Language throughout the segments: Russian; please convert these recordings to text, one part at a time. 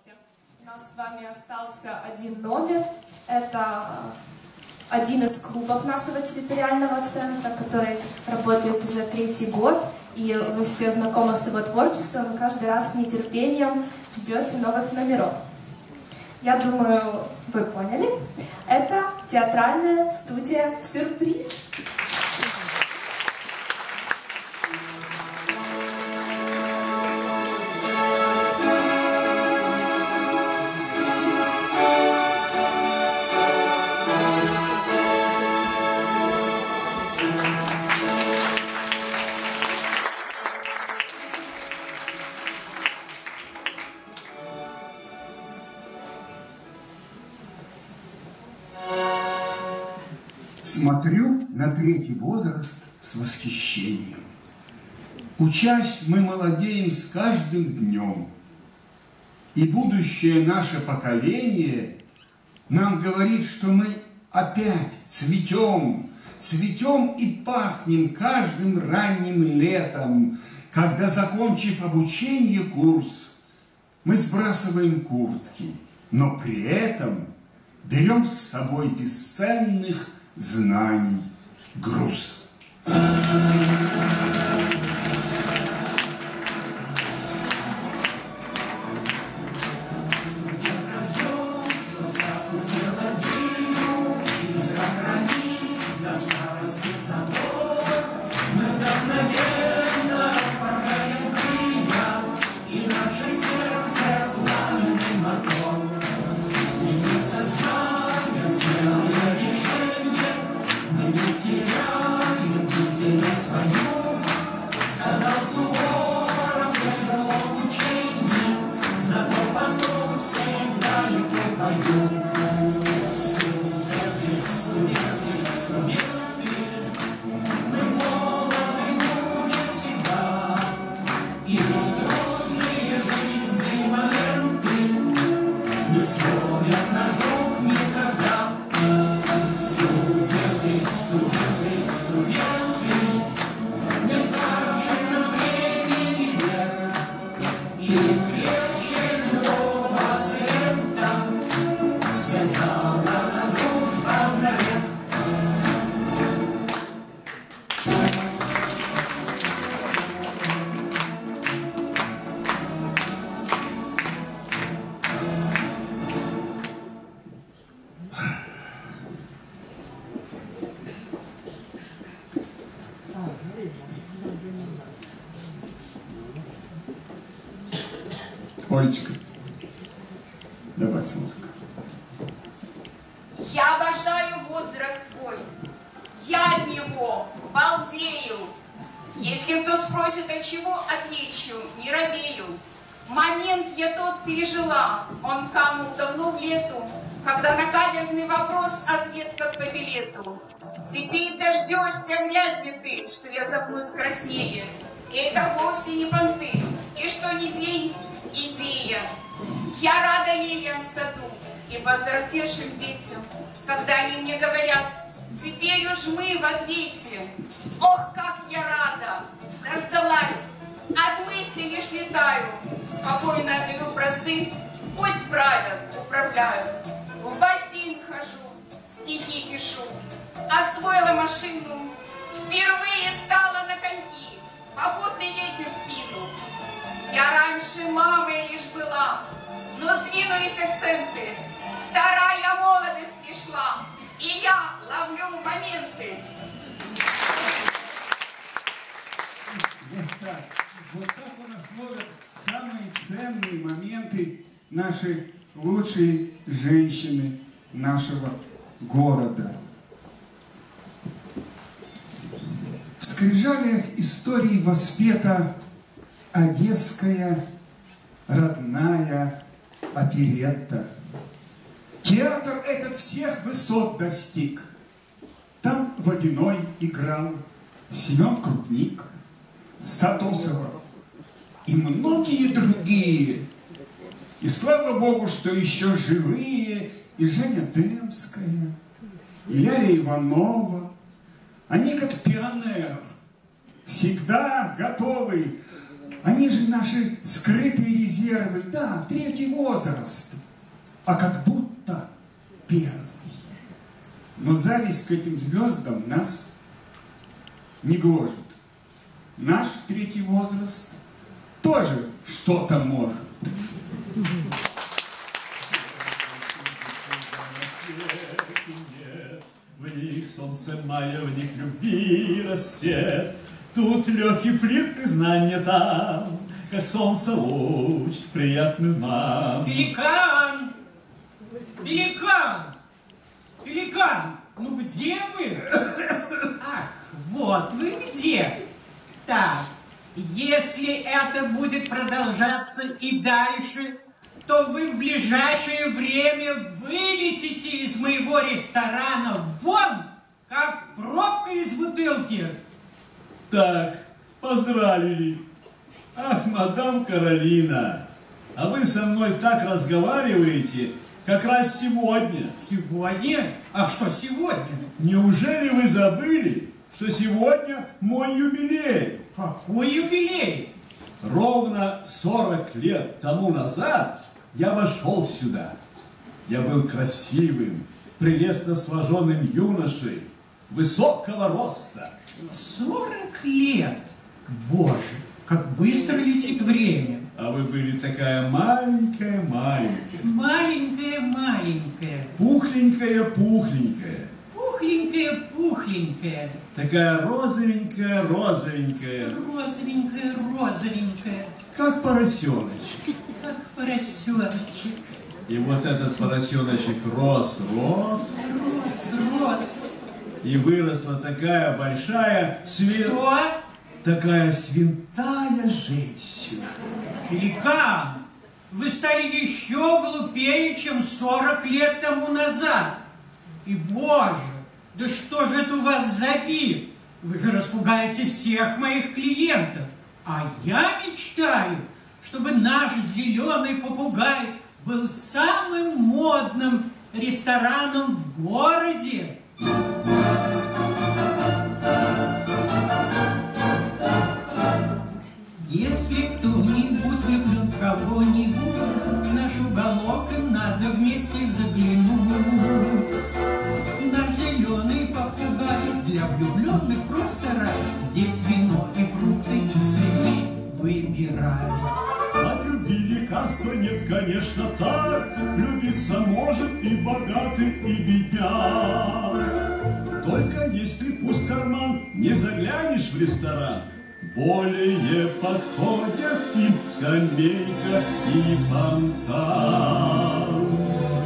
У нас с вами остался один номер. Это один из клубов нашего территориального центра, который работает уже 3-й год. И вы все знакомы с его творчеством и каждый раз с нетерпением ждете новых номеров. Я думаю, вы поняли. Это театральная студия «Сюрприз». Смотрю на 3-й возраст с восхищением. Учась, мы молодеем с каждым днем. И будущее наше поколение нам говорит, что мы опять цветем, цветем и пахнем каждым ранним летом, когда, закончив обучение курс, мы сбрасываем куртки, но при этом берем с собой бесценных знаний груз. Олечка, давай, солнышко. Я обожаю возраст свой. Я от него балдею. Если кто спросит, от чего, отвечу, не робею. Момент я тот пережила. Он канул давно в лету, когда на каверзный вопрос ответ как по билету. Теперь дождешься, вряд ли ты, что я запнусь краснее. И это вовсе не понты. И что ни день, идея. Я рада лилиям в саду и возрастевшим детям, когда они мне говорят: теперь уж мы в ответе. Ох, как я рада, дождалась, от мысли лишь летаю, спокойно отдаю бразды, пусть правят, управляют. В бассейн хожу, стихи пишу, освоила машину, впервые стала на коньки, попутный ветер в спину. Я раньше мамой лишь была, но сдвинулись акценты. Вторая молодость пришла, и я ловлю моменты. Вот так у нас ловят самые ценные моменты наши лучшие женщины нашего города. В скрижалях истории воспета одесская родная оперетта. Театр этот всех высот достиг. Там Водяной играл, Семен Крупник, Сатусова и многие другие. И слава Богу, что еще живые и Женя Демская, и Ляля Иванова. Они как пионер, всегда готовы Они же наши скрытые резервы. Да, третий возраст, а как будто первый. Но зависть к этим звездам нас не гложет. Наш третий возраст тоже что-то может. В них солнце мая, в них любви рассвет. Тут легкий флирт, признание там, как солнце луч, приятный нам. Пеликан! Пеликан! Пеликан! Ну где вы? Ах, вот вы где. Так, если это будет продолжаться и дальше, то вы в ближайшее время вылетите из моего ресторана вон, как пробка из бутылки. Так, поздравили. Ах, мадам Каролина, а вы со мной так разговариваете, как раз сегодня. Сегодня? А что сегодня? Неужели вы забыли, что сегодня мой юбилей? Какой юбилей? Ровно 40 лет тому назад я вошел сюда. Я был красивым, прелестно сложенным юношей, высокого роста. 40 лет? Боже, как быстро летит время. А вы были такая маленькая. Маленькая. Пухленькая. Пухленькая. Такая розовенькая. Розовенькая. Как поросеночек. Как поросеночек. И вот этот поросеночек рос. Рос. И выросла такая большая Что? такая свинтая женщина. Пеликан, вы стали еще глупее, чем 40 лет тому назад. И, боже, да что же это у вас за вид? Вы же распугаете всех моих клиентов. А я мечтаю, чтобы наш зеленый попугай был самым модным рестораном в городе. Если кто-нибудь влюблен в кого-нибудь, в наш уголок им надо вместе заглянуть. Наш зеленый попугай для влюбленных просто рай. Здесь вино и фрукты, и цветы выбирай. А любви лекарства нет, конечно, так. Любиться может и богатый, и бедняк. Только если пуст карман, не заглянешь в ресторан. Более подходят им скамейка и фонтан.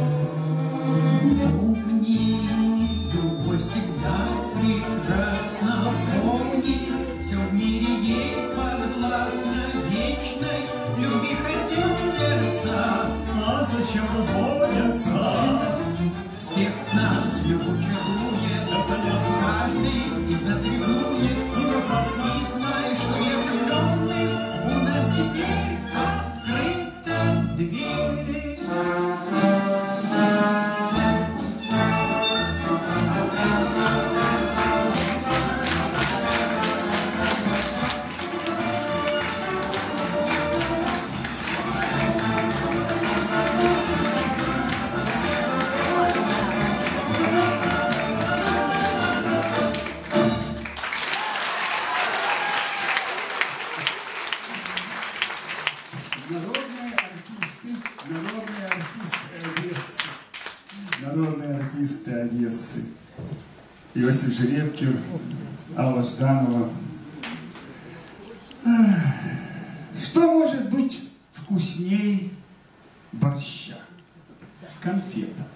Помни, любовь всегда прекрасна. Помни, все в мире ей подвластно. Вечной любви хотят сердца. А зачем разводятся? Всех нас любовь чарует. Это ясно. Каждый из нас ревнует. И напрасно. И знаешь, что невлюбленным у нас теперь открыта дверь. Народные артисты Одессы. Иосиф Жеребкин, Алла Жданова. Что может быть вкусней борща? Конфета.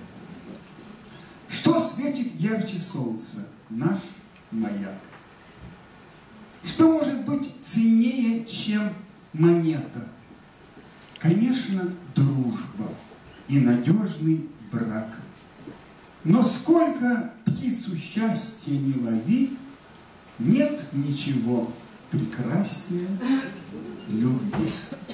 Что светит ярче солнца? Наш маяк. Что может быть ценнее, чем монета? Конечно, дружба и надежный брак. Но сколько птицу счастья не лови, нет ничего прекраснее любви.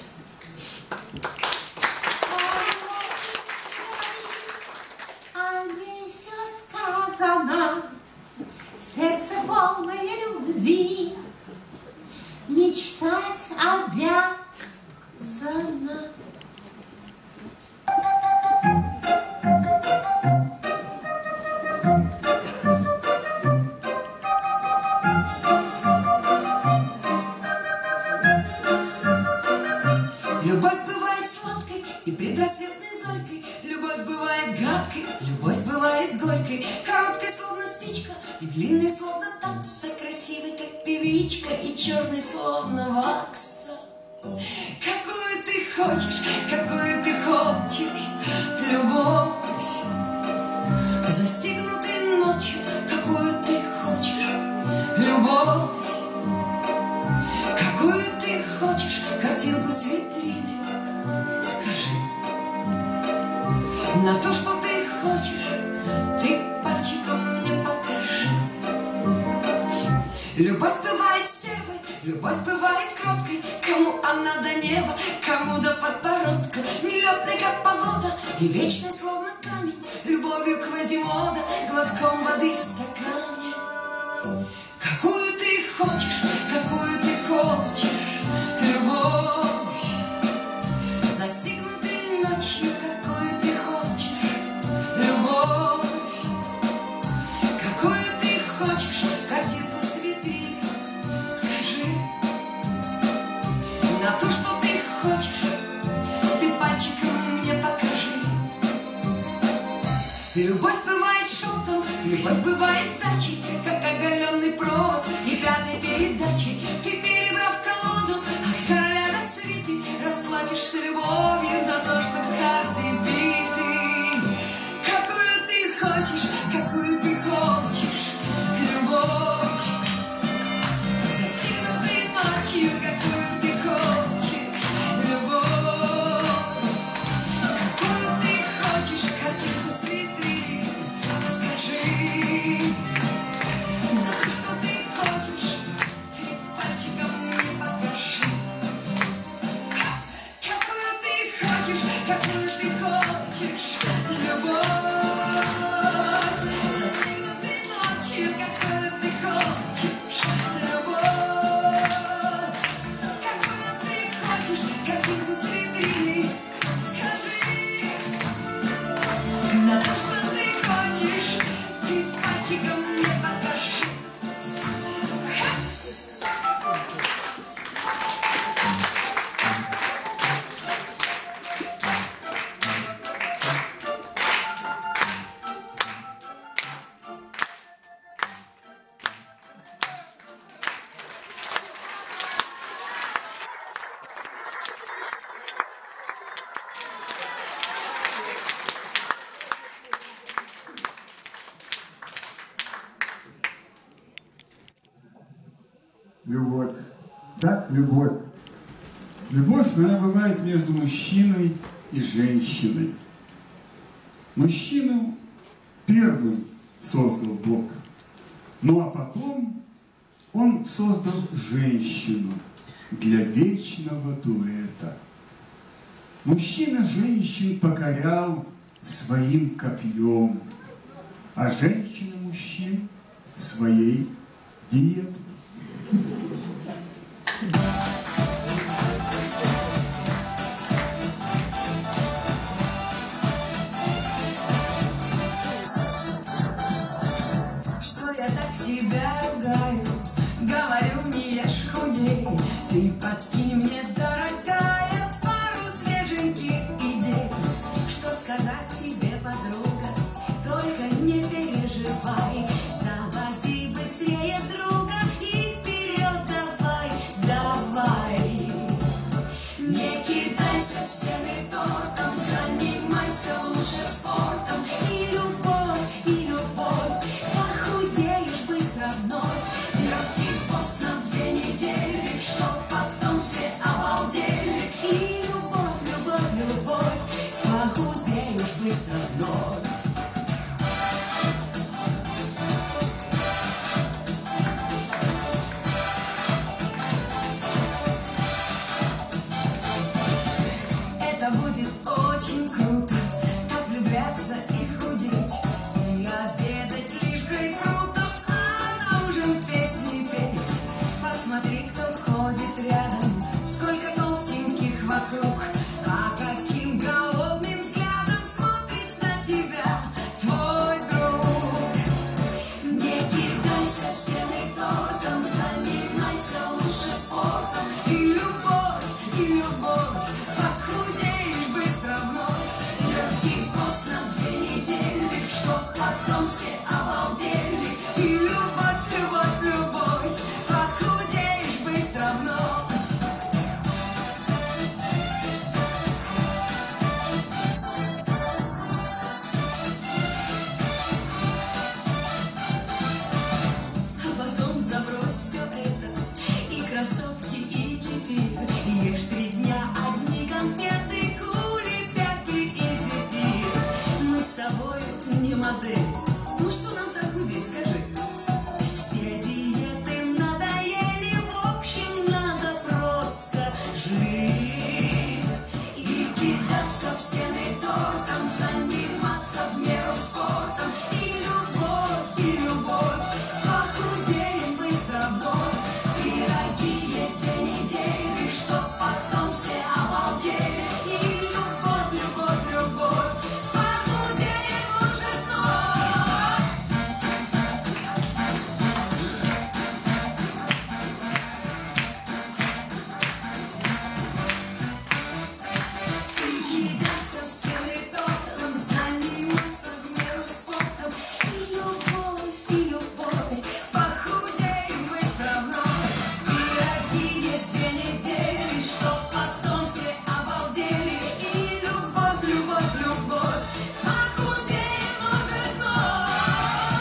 О ней все сказано, сердце полное любви. Мечтать о и предрассветной зорькой. Любовь бывает гадкой, любовь бывает горькой, короткой, словно спичка, и длинной, словно такса, красивой, как певичка, и черной, словно вакса. Какую ты хочешь любовь, застигнутой ночью, какую ты хочешь любовь, какую ты хочешь картинку с витрины, скажи. На то, что ты хочешь, ты пальчиком мне покажи. Любовь бывает стервой, любовь бывает кроткой, кому она до неба, кому до подбородка, нелетной, как погода, и вечной, словно камень, любовью Квазимода, глотком воды в стакане. Какую ты хочешь любовь, застигнутой ночью, какую ты хочешь любовь, какую ты хочешь картинку с витрины, скажи. На то, что ты хочешь, ты пальчиком мне покажи. Любовь бывает шелком, любовь бывает сдачей, как оголенный провод и пятой передачей. Ты, перебрав колоду от короля до свиты, расплатишься любовью за то, что карты биты. Какую ты хочешь любовь, застигнутой ночью, какую ты хочешь любовь, какую ты хочешь картинку с витрины, скажи. На то, что ты хочешь, ты пальчиком мне покажи. Какую ты хочешь любовь, застигнутой ночью, какую ты хочешь любовь, какую ты хочешь картинку с витрины, скажи. На то, что ты хочешь, ты пальчиком мне покажи. Любовь. Да, любовь. Любовь, она бывает между мужчиной и женщиной. Мужчину первым создал Бог. Ну а потом Он создал женщину для вечного дуэта. Мужчина женщин покорял своим копьем, а женщина мужчин своей диетой. Что я так себя ругаю, говорю, не ешь, худей. Ты подкинь мне, дорогая, пару свеженьких идей. Что сказать тебе, подруга, только не переживай. Заводи быстрее друга и вперед давай, давай. Не кидайся в стены тортом, занимайся лучше спортом. И любовь, похудеешь быстро вновь. Легкий пост на 2 недели, чтоб потом все обалдели. И любовь, любовь, любовь, похудеешь быстро вновь. Это будет стены тортом, заниматься в меру спортом. И любовь, похудеем быстро вновь. Пироги есть 2 недели, чтоб потом все обалдели. И любовь, похудеем уже вновь. Кидаться в стены тортом, заниматься в меру спортом. И любовь, похудеем быстро вновь. Пироги есть 2 недели, чтоб потом все обалдели. И любовь, похудеем уже вновь.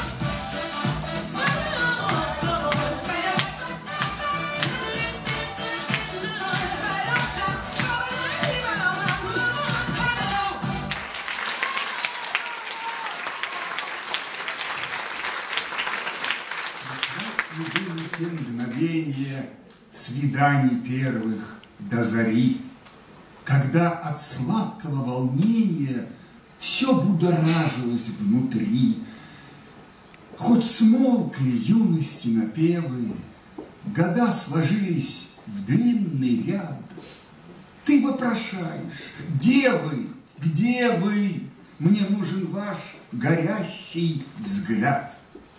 Любимые те мгновения свиданий первых до зари, когда от сладкого волнения все будоражилось внутри. Хоть смолкли юности напевы, года сложились в длинный ряд, ты вопрошаешь: девы, где вы? Мне нужен ваш горящий взгляд.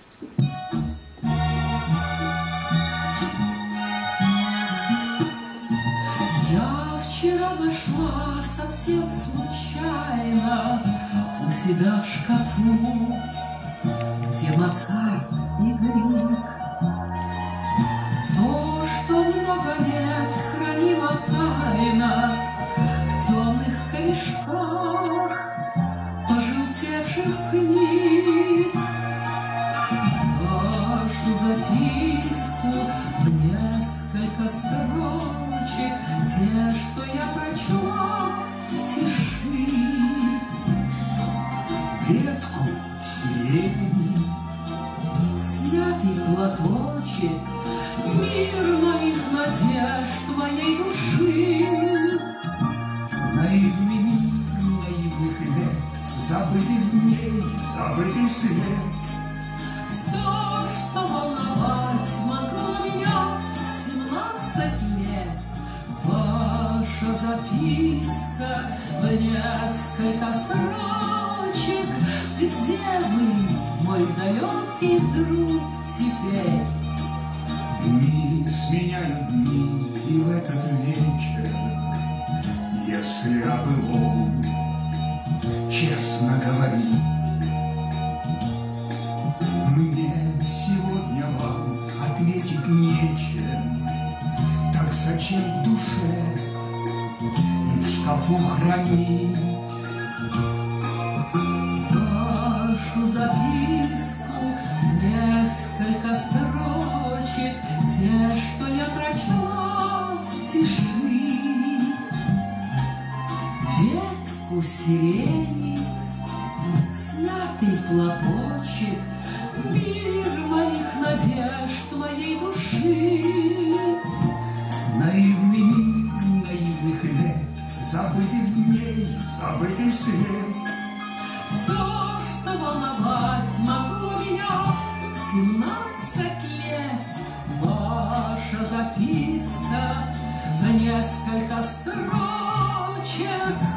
Я вчера нашла совсем случайно у себя в шкафу, где Моцарт и Грик. То, что много лет хранила тайна в темных корешках пожелтевших книг. Вашу записку в несколько строчек, те, что я прочла в тиши. Ветку сирени, Смятый платочек, мир моих надежд, моей души. наивный мир наивных лет, забытых дней, забытый свет. Все, что волновать могло меня 17 лет. Ваша записка в несколько строчек. Где вы, мой далекий друг, теперь? Дни сменяют дни, и в этот вечер, если о былом честно говорить, мне сегодня вам ответить нечем. Так зачем в душе и в шкафу хранить Вашу записку в несколько строчек, те, что я прочла в тиши. Ветку сирени, смятый платочек, мир моих надежд, моей души. наивный мир наивных лет, забытых дней, забытый свет. Все, что волновать могло меня 17 лет. Ваша записка в несколько строчек.